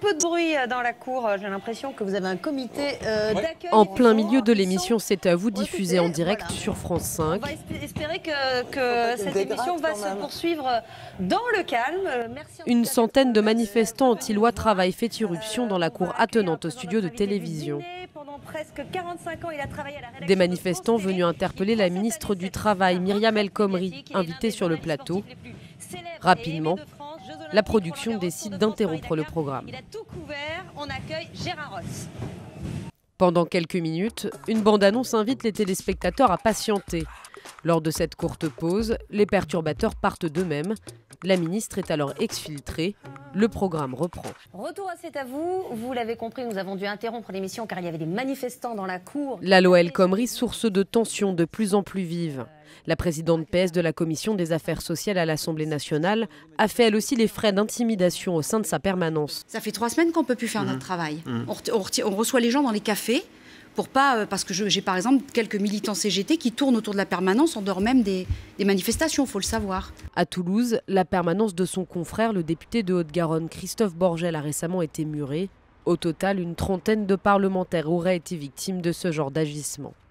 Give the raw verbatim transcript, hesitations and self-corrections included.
peu de bruit dans la cour. J'ai l'impression que vous avez un comité euh, d'accueil. En plein milieu de l'émission, c'est à vous diffusée en direct voilà. sur France cinq. On va espérer que, que cette émission va se poursuivre dans le calme. Merci Une centaine de manifestants anti-loi travail fait irruption dans la cour attenante au studio de télévision. Des manifestants venus interpeller la ministre du Travail, Myriam El Khomri, invitée sur le plateau. Rapidement, la production décide d'interrompre le programme. Pendant quelques minutes, une bande-annonce invite les téléspectateurs à patienter. Lors de cette courte pause, les perturbateurs partent d'eux-mêmes. La ministre est alors exfiltrée. Le programme reprend. Retour à C'est à vous. Vous l'avez compris, nous avons dû interrompre l'émission car il y avait des manifestants dans la cour. La loi El Khomri, source de tensions de plus en plus vives. La présidente P S de la Commission des affaires sociales à l'Assemblée nationale a fait elle aussi les frais d'intimidation au sein de sa permanence. Ça fait trois semaines qu'on ne peut plus faire mmh. notre travail. Mmh. On, on, on reçoit les gens dans les cafés. Pour pas, parce que j'ai par exemple quelques militants C G T qui tournent autour de la permanence en dehors même des, des manifestations, il faut le savoir. À Toulouse, la permanence de son confrère, le député de Haute-Garonne, Christophe Borgel, a récemment été murée. Au total, une trentaine de parlementaires auraient été victimes de ce genre d'agissement.